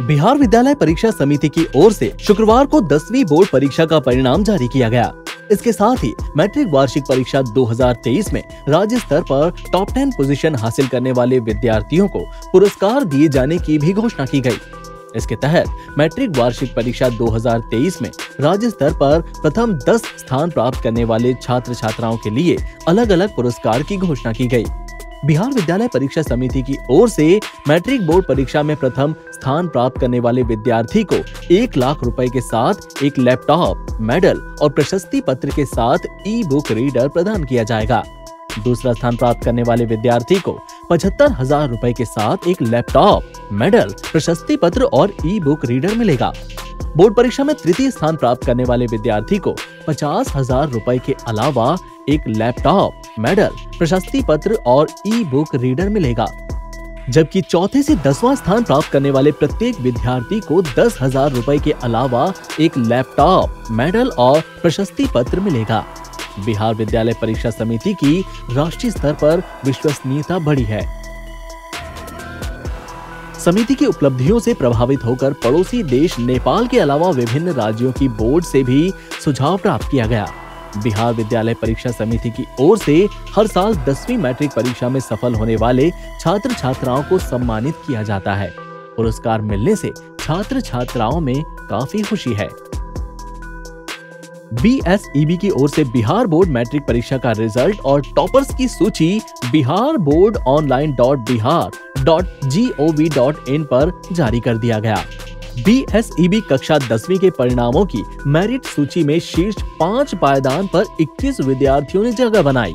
बिहार विद्यालय परीक्षा समिति की ओर से शुक्रवार को 10वीं बोर्ड परीक्षा का परिणाम जारी किया गया। इसके साथ ही मैट्रिक वार्षिक परीक्षा 2023 में राज्य स्तर पर टॉप 10 पोजीशन हासिल करने वाले विद्यार्थियों को पुरस्कार दिए जाने की भी घोषणा की गई। इसके तहत मैट्रिक वार्षिक परीक्षा 2023 में राज्य स्तर पर प्रथम 10 स्थान प्राप्त करने वाले छात्र छात्राओं के लिए अलग अलग पुरस्कार की घोषणा की गई। बिहार विद्यालय परीक्षा समिति की ओर से मैट्रिक बोर्ड परीक्षा में प्रथम स्थान प्राप्त करने वाले विद्यार्थी को 1 लाख रुपए के साथ एक लैपटॉप, मेडल और प्रशस्ति पत्र के साथ ई बुक रीडर प्रदान किया जाएगा। दूसरा स्थान प्राप्त करने वाले विद्यार्थी को 75,000 रुपए के साथ एक लैपटॉप, मेडल, प्रशस्ति पत्र और ई बुक रीडर मिलेगा। बोर्ड परीक्षा में तृतीय स्थान प्राप्त करने वाले विद्यार्थी को 50,000 रुपए के अलावा एक लैपटॉप, मेडल, प्रशस्ति पत्र और ई बुक रीडर मिलेगा। जबकि चौथे से 10वां स्थान प्राप्त करने वाले प्रत्येक विद्यार्थी को 10,000 रुपए के अलावा एक लैपटॉप, मेडल और प्रशस्ति पत्र मिलेगा। बिहार विद्यालय परीक्षा समिति की राष्ट्रीय स्तर पर विश्वसनीयता बढ़ी है। समिति की उपलब्धियों से प्रभावित होकर पड़ोसी देश नेपाल के अलावा विभिन्न राज्यों की बोर्ड से भी सुझाव प्राप्त किया गया। बिहार विद्यालय परीक्षा समिति की ओर से हर साल 10वीं मैट्रिक परीक्षा में सफल होने वाले छात्र छात्राओं को सम्मानित किया जाता है। पुरस्कार मिलने से छात्र छात्राओं में काफी खुशी है। BSEB की ओर से बिहार बोर्ड मैट्रिक परीक्षा का रिजल्ट और टॉपर्स की सूची biharboardonline.bihar.gov.in पर जारी कर दिया गया। BSEB कक्षा 10वीं के परिणामों की मेरिट सूची में शीर्ष 5 पायदान पर 21 विद्यार्थियों ने जगह बनाई।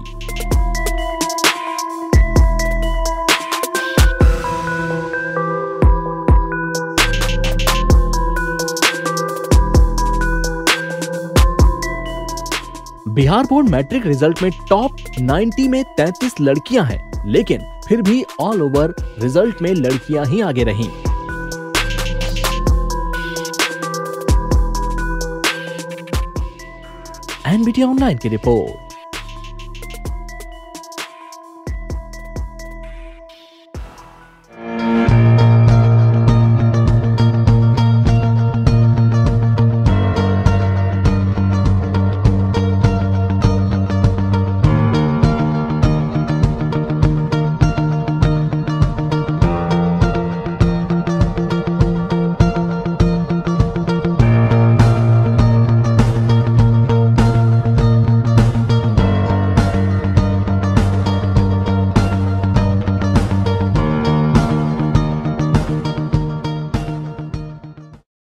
बिहार बोर्ड मैट्रिक रिजल्ट में टॉप 90 में 33 लड़कियां हैं, लेकिन फिर भी ऑल ओवर रिजल्ट में लड़कियां ही आगे रहीं। NBT ऑनलाइन की रिपोर्ट।